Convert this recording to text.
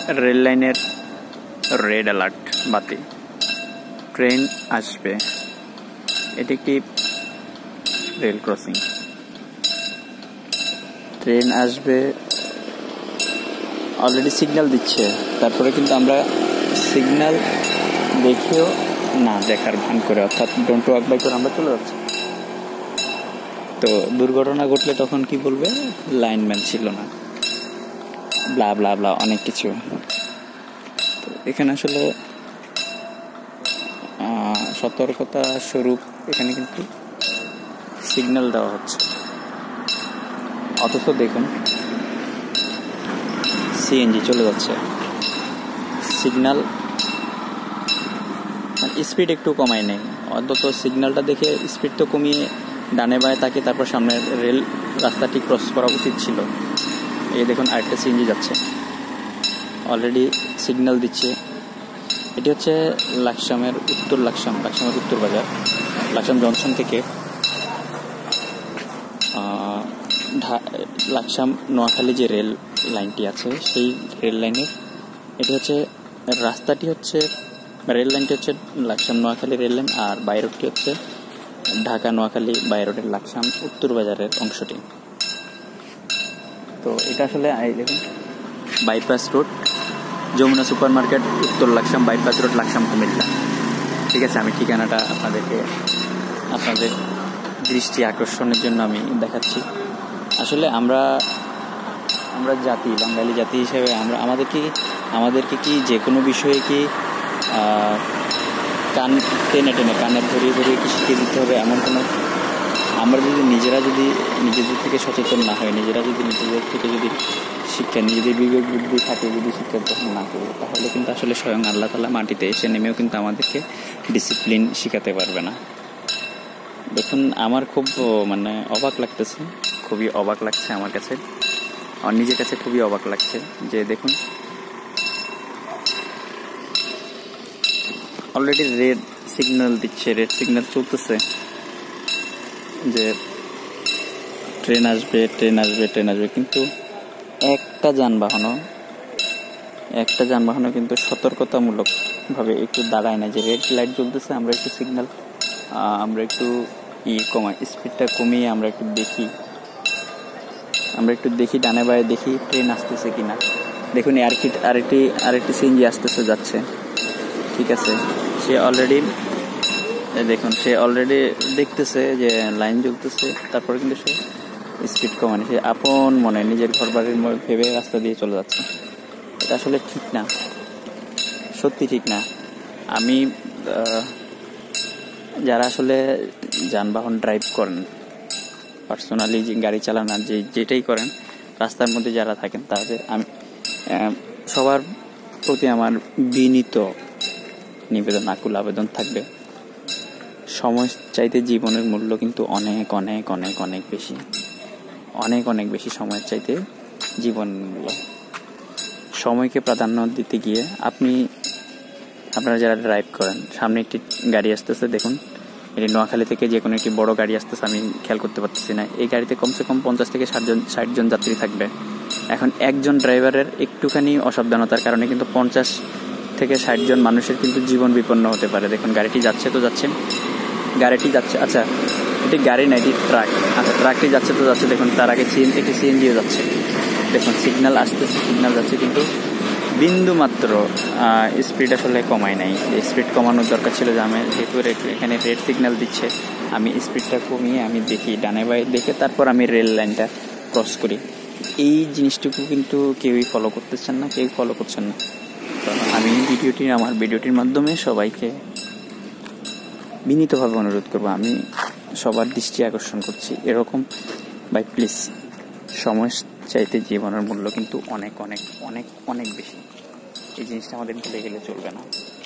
Rail লাইনের red alert বাতি, train আসবে। এটি একটি রেল ক্রসিং, ট্রেন আসবে অলরেডি সিগন্যাল দিচ্ছে, তারপরে কিন্তু আমরা সিগন্যাল দেখেও না দেখার ভান করে, অর্থাৎ ডোন্ট ওয়াক বাই করে আমরা চলে যাচ্ছি। তো দুর্ঘটনা ঘটলে তখন কি বলবে, লাইনম্যান ছিল না, ব্লা ব্লা ব্লা অনেক কিছু। তো এখানে আসলে সতর্কতা স্বরূপ এখানে কিন্তু সিগন্যাল দেওয়া হচ্ছে, অথচ দেখুন সিএনজি চলে যাচ্ছে, সিগন্যাল স্পিড একটু কমায় নেই, অন্তত সিগন্যালটা দেখে স্পিড তো কমিয়ে ডানে বাঁয়ে তাকে তারপর সামনের রেল রাস্তাটি ক্রস করা উচিত ছিল। এই দেখুন আরেকটা সিএনজি যাচ্ছে, অলরেডি সিগন্যাল দিচ্ছে। এটি হচ্ছে লাকসামের লাকসামের উত্তর বাজার, লাকসাম জংশন থেকে লাকসাম নোয়াখালী যে রেল লাইনটি আছে সেই রেল লাইনের এটি হচ্ছে রাস্তাটি হচ্ছে, রেল লাইনটি হচ্ছে লাকসাম নোয়াখালী রেল লাইন, আর বাই রোডটি হচ্ছে ঢাকা নোয়াখালী বাই রোডের লাকসাম উত্তর বাজারের অংশটি। তো এটা আসলে দেখুন bypass road, Jamuna super market, উত্তর লাকসাম, বাইপাস রোড, লাকসাম কুমিল্লা। ঠিক আছে, আমি ঠিকানাটা আপনাদের দৃষ্টি আকর্ষণের জন্য আমি দেখাচ্ছি। আসলে আমরা জাতি, বাঙালি জাতি হিসেবে আমাদেরকে কি যে কোনো বিষয়ে কি কান টেনে কানের ধরিয়ে কি শিখিয়ে দিতে হবে এমন কোনো, আমরা যদি নিজেদের থেকে সচেতন না হয়, নিজেদের থেকে যদি শিক্ষা, নিজেদের বিবেক বুদ্ধি থাকে যদি শিক্ষা গ্রহণ না করি, তাহলে কিন্তু আসলে স্বয়ং আল্লাহ তাআলা মাটিতে এসে নেমেও কিন্তু আমাদেরকে ডিসিপ্লিন শিখাতে পারবে না। দেখুন আমার খুব অবাক লাগতেছে, খুবই অবাক লাগছে আমার কাছে, আর নিজের কাছে খুবই অবাক লাগছে যে দেখুন অলরেডি রেড সিগন্যাল দিচ্ছে, রেড সিগন্যাল চলতেছে যে ট্রেন আসবে, কিন্তু একটা যানবাহনও কিন্তু সতর্কতামূলক ভাবে একটু দাঁড়ায় না, যে রেড লাইট জ্বলতেছে আমরা একটু সিগন্যাল, আমরা একটু স্পিডটা কমিয়ে আমরা একটু দেখি ডানে বাঁয়ে দেখি ট্রেন আসতেছে কিনা। দেখুন আরেকটি সিএনজি আসতেছে, যাচ্ছে, ঠিক আছে, সে অলরেডি দেখতেছে যে লাইন জ্বলতেছে, তারপরে কিন্তু সে স্পিড কমানে, সে আপন মনে নিজের ঘর বাড়ির ভেবে রাস্তা দিয়ে চলে যাচ্ছে। এটা আসলে ঠিক না, সত্যি ঠিক না। আমি যারা আসলে যানবাহন ড্রাইভ করেন, পার্সোনালি যে গাড়ি চালান আর যেটাই করেন, রাস্তার মধ্যে যারা থাকেন তাদের আমি সবার প্রতি আমার বিনীত নিবেদন, আকুল আবেদন থাকবে, সময় চাইতে জীবনের মূল্য কিন্তু অনেক অনেক অনেক অনেক বেশি, অনেক বেশি সময়ের চাইতে জীবন মূল্য। সময়কে প্রাধান্য দিতে গিয়ে আপনারা যারা ড্রাইভ করেন, সামনে একটি গাড়ি আসতেছে, দেখুন এটি নোয়াখালী থেকে যে কোনো একটি বড় গাড়ি আসতেছে, আমি খেয়াল করতে পারতেছি না, এই গাড়িতে কমসে কম 50 থেকে 60 জন যাত্রী থাকবে। এখন একজন ড্রাইভারের একটুখানি অসাবধানতার কারণে কিন্তু 50 থেকে 60 জন মানুষের কিন্তু জীবন বিপন্ন হতে পারে। দেখুন গাড়িটি যাচ্ছে, আচ্ছা এটি গাড়ি না, এটি ট্রাক, আচ্ছা ট্রাকটি যাচ্ছে, দেখুন তার আগে একটি সিএনজিও যাচ্ছে, দেখুন সিগন্যাল আসতেছে, সিগন্যাল যাচ্ছে, কিন্তু বিন্দু মাত্র স্পিড আসলে কমায় নাই। স্পিড কমানোর দরকার ছিল, যে আমি যেহেতু এখানে রেড সিগন্যাল দিচ্ছে, আমি স্পিডটা কমিয়ে আমি দেখি ডানে বাঁয়ে দেখে তারপর আমি রেল লাইনটা ক্রস করি। এই জিনিসটুকু কিন্তু কেউই ফলো করছেন না। তো আমি আমার ভিডিওটির মাধ্যমে সবাইকে বিনীতভাবে অনুরোধ করব, আমি সবার দৃষ্টি আকর্ষণ করছি, এরকম ভাই প্লিজ, সময় চাইতে জীবনের মূল্য কিন্তু অনেক অনেক অনেক অনেক বেশি। এই জিনিসটা আমাদের ভুলে গেলে চলবে না।